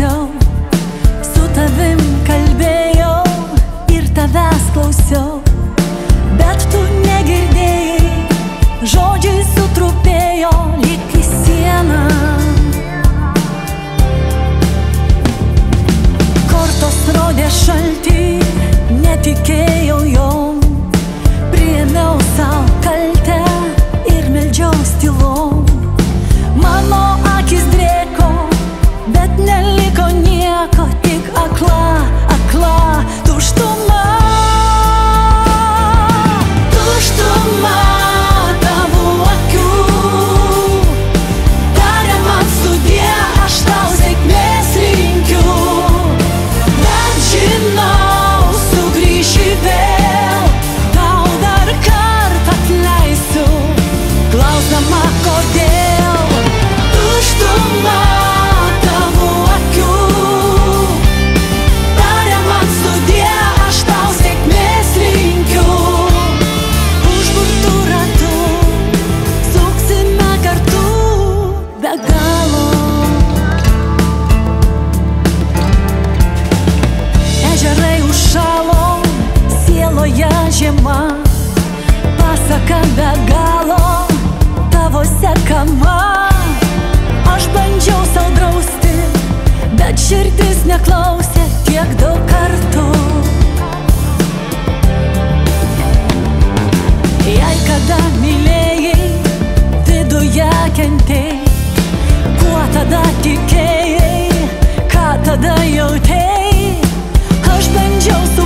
klausiau, su tavim kalbėjau ir tavęs klausiau, bet tu negirdėjai, žodžiai sutrupėjo lyg į sieną. Kortos rodė šaltį, netikėjau jom, priėmiau savo kaltę ir meldžiaus tylom. Mano akis drėko, bet neliko nieko, tik akla tuštuma. Tuštuma tavo akių taria man sudie, aš tau sėkmės linkiu, bet žinau, sugrįši vėl, tau dar kartą atleisiu, klausdama kodėl. Tuštuma tavo akių taria man sudie, aš tau sėkmės linkiu, užburtų ratų suksime kartu be galo. Ežerai užšalo, sieloje žiema, pasaka be galo tavo sekama. Aš bandžiau sau drausti, bet širdis neklausė tiek daug kartų. Jei kada mylėjai, viduje kentėjai, kuo tada tikėjai, ką tada jautėjai, aš bandžiau